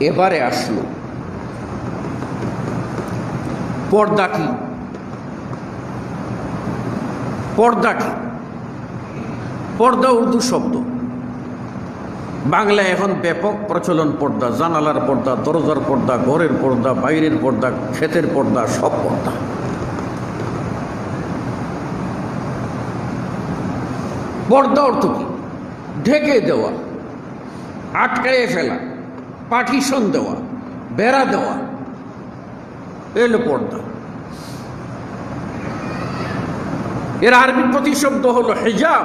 এবারে আসলো পর্দা কি? পর্দা কি? পর্দা উর্দু শব্দ, বাংলায় এখন ব্যাপক প্রচলন। পর্দা, জানালার পর্দা, দরজার পর্দা, ঘরের পর্দা, বাইরের পর্দা, ক্ষেতের পর্দা, সব পর্দা। পর্দা অর্থ কি? ঢেকে দেওয়া, আটকায়ে ফেলা, পার্টিশন দেওয়া, বেড়া দেওয়া, এলো পর্দা। এর আরবি প্রতিশব্দ হলো হিজাব।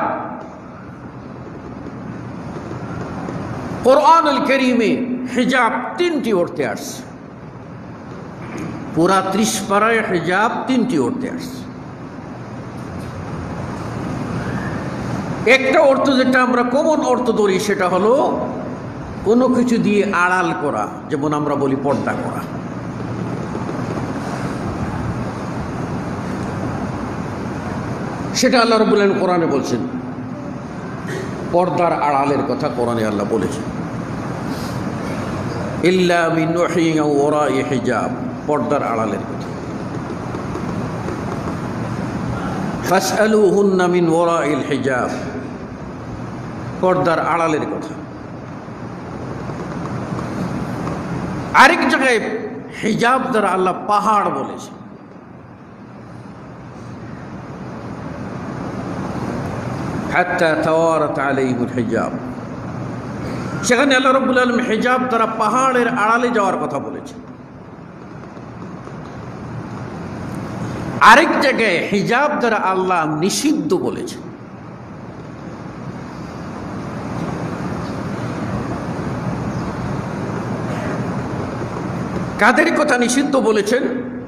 কোরআনুল কারীমে হিজাব 3টি অর্থে আসছে। পুরা 30 পারায় হিজাব 3টি অর্থে আসছে। একটা অর্থ যেটা আমরা কমন অর্থ ধরি সেটা হলো কোনো কিছু দিয়ে আড়াল করা, যেমন আমরা বলি পর্দা করা। সেটা আল্লাহ রাব্বুল আলামিন কোরআনে বলছেন। পর্দার আড়ালের কথা কোরআনে আল্লাহ বলেছেন, ইল্লা মিন ওয়াহিয়িন ওয়ারা'i হিজাব, পর্দার আড়ালের কথা। ফাসআলুহুন্না মিন ওয়ারা'িল হিজাব, পর্দার আড়ালের কথা। আরেক জায়গায় হিজাব দ্বারা আল্লাহ পাহাড় বলেছে। হাত্তা তাওয়ারাত আলাইহিল হিজাব, সেখানে আল্লাহ রাব্বুল আলামিন হিজাব দ্বারা পাহাড়ের আড়ালে যাওয়ার কথা বলেছে। আরেক জায়গায় হিজাব দ্বারা আল্লাহ নিষিদ্ধ বলেছে। কাদের কথা নিষিদ্ধ বলেছেন?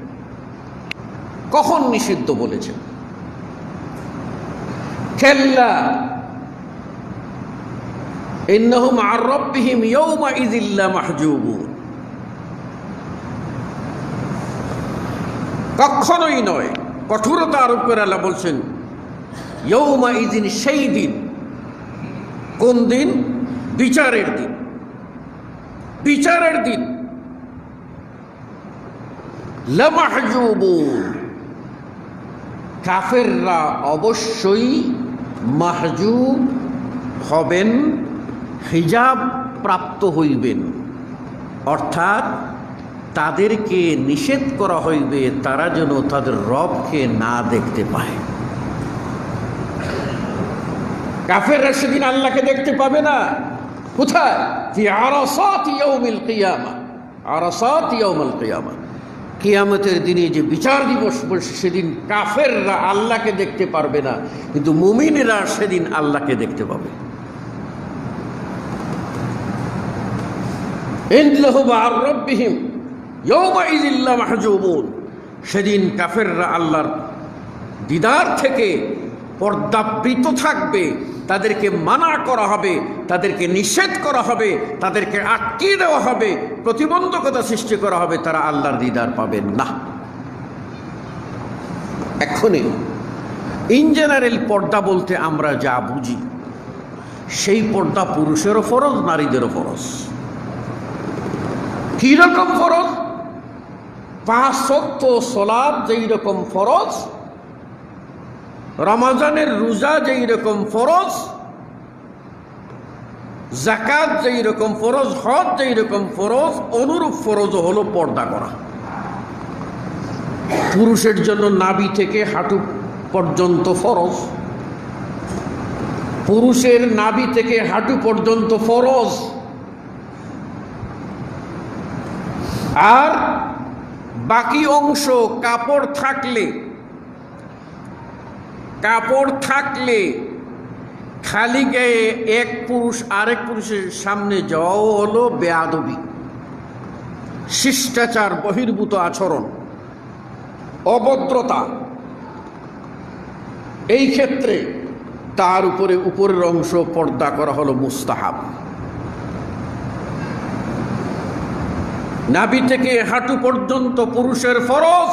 কখন নিষিদ্ধ বলেছেন? কাল্লা ইন্নাহুম আন রাব্বিহিম ইয়াওমাইযিন লামাহজুবুন, কখনোই নয়। কঠোরতা আরোপ করে আল্লাহ বলছেন ইয়াওমাইযিন, সেই দিন। কোন দিন? বিচারের দিন। বিচারের দিন। লামাহজুবুন, কাফেররা অবশ্যই মাহজুব হবেন, হিজাব প্রাপ্ত হইবেন। অর্থাৎ তাদেরকে নিষেধ করা হইবে তারা যেন তাদের রবকে না দেখতে পায়। কাফেররা সেদিন আল্লাহকে দেখতে পাবে না। কোথায়? ফি আরাসাত ইয়াউমিল কিয়ামা, আরাসাত ইয়াউমুল কিয়ামা, কিয়ামতের দিনে যে বিচার দিবস বসে সেদিন কাফেররা আল্লাহকে দেখতে পারবে না, কিন্তু মুমিনেরা সেদিন আল্লাহকে দেখতে পাবে। ইন্নাহুম আন রাব্বিহিম ইয়াওমাইযিন লামাহজুবুন, সেদিন কাফেররা আল্লাহর দিদার থেকে পর্দাবৃত থাকবে। তাদেরকে মানা করা হবে, তাদেরকে নিষেধ করা হবে, তাদেরকে আটকিয়ে দেওয়া হবে, প্রতিবন্ধকতা সৃষ্টি করা হবে, তারা আল্লাহর দিদার পাবেন না। এখনই ইন জেনারেল পর্দা বলতে আমরা যা বুঝি সেই পর্দা পুরুষেরও ফরজ, নারীদেরও ফরজ। কি রকম ফরজ? 5 ওয়াক্ত সালাত যেই রকম ফরজ, রমজানের রোজা যেই রকম ফরজ, যাকাত যেই রকম ফরজ, হজ যেই রকম ফরজ, অনুরূপ ফরজ হলো পর্দা করা। পুরুষের জন্য নাভি থেকে হাঁটু পর্যন্ত ফরজ, পুরুষের নাভি থেকে হাঁটু পর্যন্ত ফরজ। আর বাকি অংশ কাপড় থাকলে খালি গায়ে এক পুরুষ আরেক পুরুষের সামনে যাওয়াও হলো বেয়াদবি, শিষ্টাচার বহির্ভূত আচরণ, অভদ্রতা। এই ক্ষেত্রে তার উপরের অংশ পর্দা করা হলো মুস্তাহাব। নাভি থেকে হাঁটু পর্যন্ত পুরুষের ফরজ,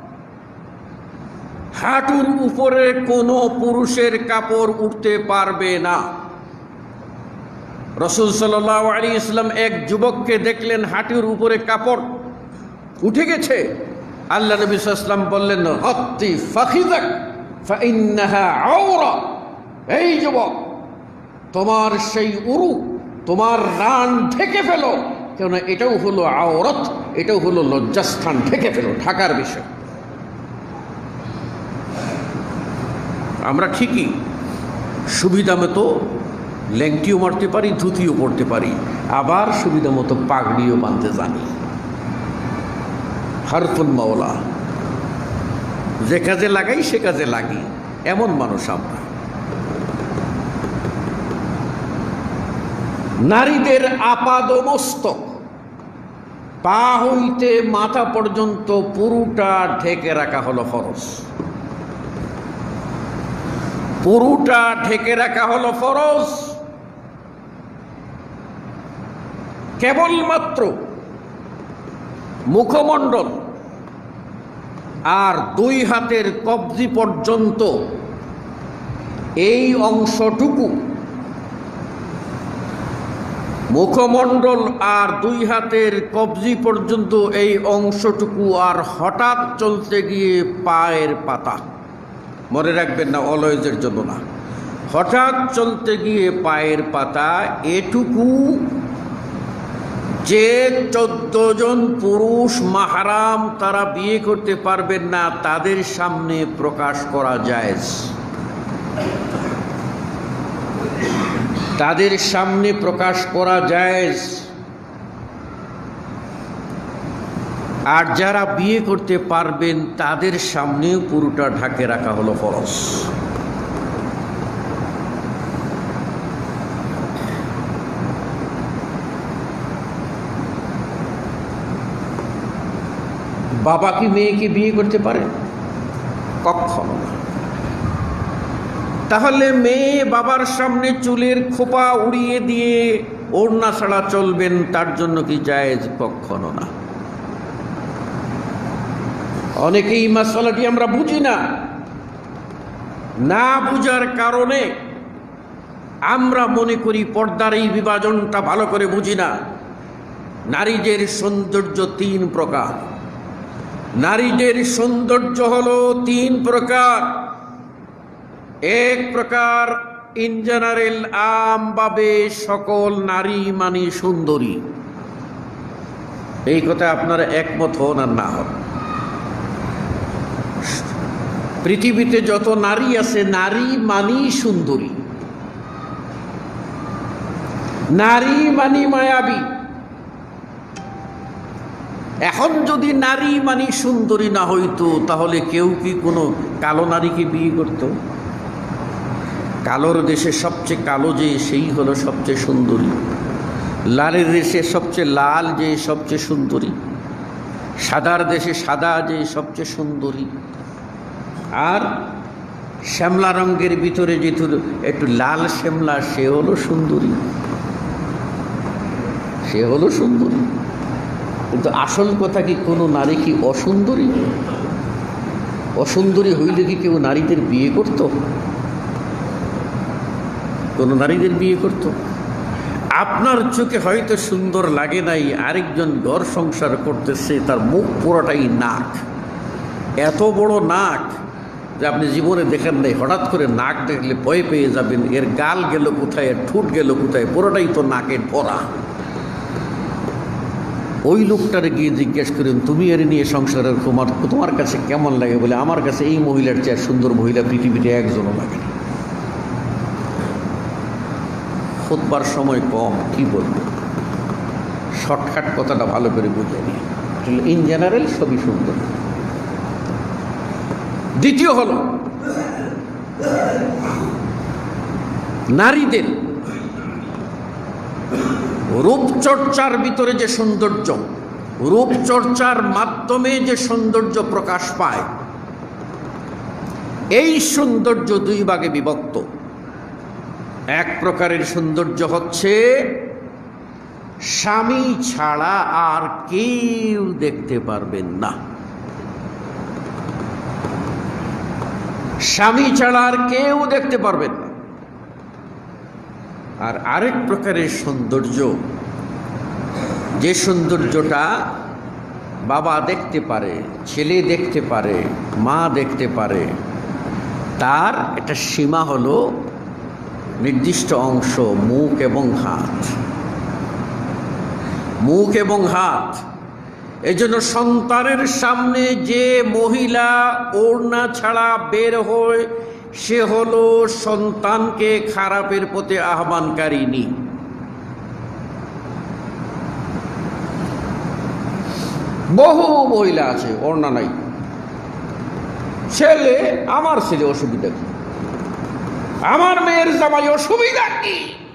হাঁটুর উপরে কোনো পুরুষের কাপড় উঠতে পারবে না। রাসূল সাল্লাল্লাহু আলাইহি ওয়াসাল্লাম এক যুবককে দেখলেন হাঁটুর উপরে কাপড় উঠে গেছে। আল্লাহ নবী সাল্লাল্লাহু আলাইহি ওয়াসাল্লাম বললেন, গাত্তি ফাখিযাক ফাইন্নাহা আওরা। এই যুবক, তোমার সেই উরু, তোমার রান ঢেকে ফেলো, কেননা এটাও হলো আওরাত, এটাও হলো লজ্জাস্থান, ঢেকে ফেলো, ঢাকার বিষয়। আমরা ঠিকই সুবিধা মতো ল্যাংটিও মারতে পারি, ধুতিও পড়তে পারি, আবার সুবিধা মতো পাগড়িও বাঁধতে জানি। হারফুল মাওলা, যে কাজে লাগাই সে কাজে লাগি, এমন মানুষ আমরা। নারীদের আপাদমস্তক পা হইতে মাথা পর্যন্ত পুরোটা ঢেকে রাখা হলো ফরজ। পুরোটা ঢেকে রাখা হলো ফরজ। কেবলমাত্র মুখমণ্ডল আর দুই হাতের কবজি পর্যন্ত এই অংশটুকু, মুখমণ্ডল আর দুই হাতের কবজি পর্যন্ত এই অংশটুকু, আর হঠাৎ চলতে গিয়ে পায়ের পাতা, মনে রাখবেন না, অলওয়েজের জন্য না, হঠাৎ চলতে গিয়ে পায়ের পাতা, এটুকু যে 14 জন পুরুষ মাহরাম তারা বিয়ে করতে পারবেন না, তাদের সামনে প্রকাশ করা জায়েজ। তাদের সামনে প্রকাশ করা জায়েজ। আর যারা বিয়ে করতে পারবেন তাদের সামনেও পুরোটা ঢাকে রাখা হলো ফরজ। বাবা কি মেয়েকে বিয়ে করতে পারে? কখনো না। তাহলে মেয়ে বাবার সামনে চুলের খোপা উড়িয়ে দিয়ে ওড়না ছাড়া চলবেন, তার জন্য কি জায়েজ? কখনো না। অনেকেই মাসালাটি আমরা বুঝি না, না বুঝার কারণে আমরা মনে করি পর্দার এই বিভাজনটা ভালো করে বুঝি না। নারীদের সৌন্দর্য 3 প্রকার। নারীদের সৌন্দর্য হলো 3 প্রকার। এক প্রকার ইন জেনারেল, আমভাবে সকল নারী মানে সুন্দরী। এই কথা আপনারা একমত হন আর না হন। পৃথিবীতে যত নারী আছে, নারী মানি সুন্দরী, নারী মানি মায়াবী। এখন যদি নারী মানি সুন্দরী না হইতো, তাহলে কেউ কি কোনো কালো নারীকে বিয়ে করত? কালোর দেশে সবচেয়ে কালো যে, সেই হলো সবচেয়ে সুন্দরী। লালের দেশে সবচেয়ে লাল যে সবচেয়ে সুন্দরী। সাদার দেশে সাদা যে সবচেয়ে সুন্দরী। আর শ্যামলা রঙের ভিতরে যেহেতু একটু লাল শ্যামলা, সে হলো সুন্দরী, সে হলো সুন্দরী। কিন্তু আসল কথা কি, কোনো নারী কি অসুন্দরী? অসুন্দরী হইলে কি কেউ নারীদের বিয়ে করত? কোনো নারীদের বিয়ে করত? আপনার চোখে হয়তো সুন্দর লাগে নাই, আরেকজন ঘর সংসার করতেছে, তার মুখ পুরোটাই নাক, এত বড় নাক যে আপনি জীবনে দেখেন নাই। হঠাৎ করে নাক দেখলে ভয় পেয়ে যাবেন, এর গাল গেল কোথায়, এর ঠোঁট গেল কোথায়, পুরোটাই তো নাকের ভরা। ওই লোকটারে গিয়ে জিজ্ঞেস করেন, তুমি এর নিয়ে সংসারের তোমার কাছে কেমন লাগে? বলে, আমার কাছে এই মহিলার চেয়ে সুন্দর মহিলা পৃথিবীতে একজনও লাগে না। খুতবার সময় কম, কি বলবো, শর্টকাট কথাটা ভালো করে বুঝে নিই। ইন জেনারেল সবই সুন্দর। দ্বিতীয় হল নারীদের রূপচর্চার ভিতরে যে সৌন্দর্য, রূপচর্চার মাধ্যমে যে সৌন্দর্য প্রকাশ পায়, এই সৌন্দর্য 2 ভাগে বিভক্ত। এক প্রকারের সৌন্দর্য হচ্ছে স্বামী ছাড়া আর কেউ দেখতে পারবেন না। স্বামী ছাড়া আর কেউ দেখতে পারবেন না। আর আরেক প্রকারের সৌন্দর্য, যে সৌন্দর্যটা বাবা দেখতে পারে, ছেলে দেখতে পারে, মা দেখতে পারে, তার একটা সীমা হলো নির্দিষ্ট অংশ, মুখ এবং হাত। মুখ এবং হাত। এজন্য সন্তানের সামনে যে মহিলা ওড়না ছাড়া বের হয়, সে হলো সন্তানকে খারাপের পথে আহ্বানকারিনী। বহু মহিলা আছে ওড়না নাই, ছেলে, আমার ছেলে অসুবিধা কি, আমার মেয়ের জামাই অসুবিধা কি,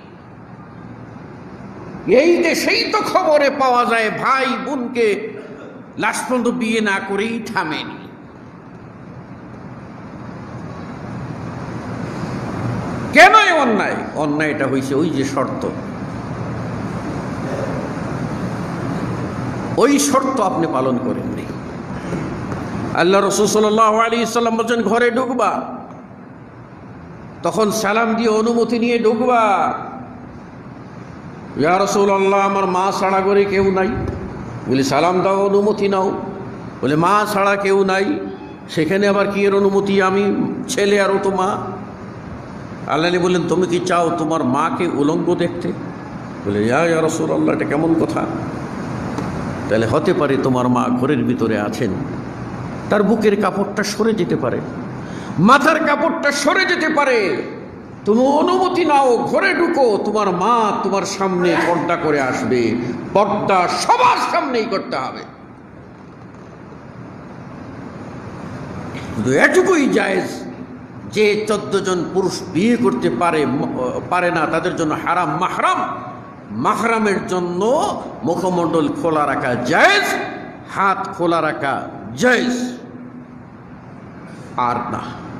এই দেশেই তো খবরে পাওয়া যায় ভাই বোনকে লাশ পর্যন্ত বিয়ে না করেই থামেনি। কেন অন্যায়? অন্যায়টা হয়েছে ওই যে শর্ত, ওই শর্ত আপনি পালন করেননি। আল্লাহ রাসূল সাল্লাল্লাহু আলাইহি সাল্লাম বলেন, ঘরে ঢুকবা তখন সালাম দিয়ে অনুমতি নিয়ে ঢুকবা। ইয়া রাসূলুল্লাহ, আমার মা ছাড়া করে কেউ নাই। বলে সালাম দাও, অনুমতি নাও। বলে মা ছাড়া কেউ নাই, সেখানে আবার কি এর অনুমতি? আমি ছেলে আর ও তো মা। আল্লাহ বললেন, তুমি কি চাও তোমার মাকে উলঙ্গ দেখতে? বলে ইয়া রাসূলুল্লাহ, এটা কেমন কথা? তাহলে হতে পারে তোমার মা ঘরের ভিতরে আছেন, তার বুকের কাপড়টা সরে যেতে পারে, মাথার কাপড়টা সরে যেতে পারে, তুমি অনুমতি নাও, ঘরে ঢুকো, তোমার মা তোমার সামনে পর্দা করে আসবে। পর্দা সবার সামনেই করতে হবে। এটুকুই জায়েজ যে 14 জন পুরুষ বিয়ে করতে পারে না, তাদের জন্য হারাম। মাহরাম, মাহরামের জন্য মুখমণ্ডল খোলা রাখা জায়েজ, হাত খোলা রাখা জায়েজ, আর না।